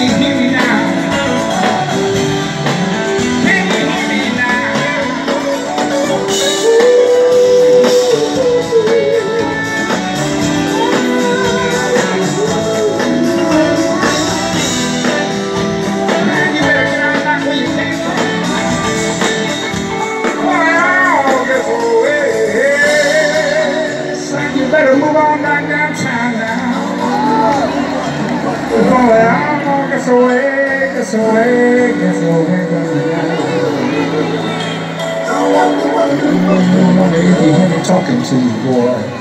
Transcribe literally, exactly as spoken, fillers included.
Better move on back downtown now. Before it all gets away, gets away, gets away, gets away. You hear me talking to you, boy.